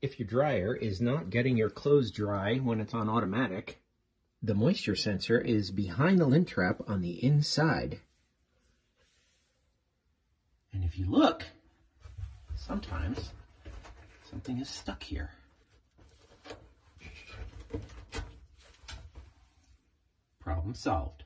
If your dryer is not getting your clothes dry when it's on automatic, the moisture sensor is behind the lint trap on the inside. And if you look, sometimes something is stuck here. Problem solved.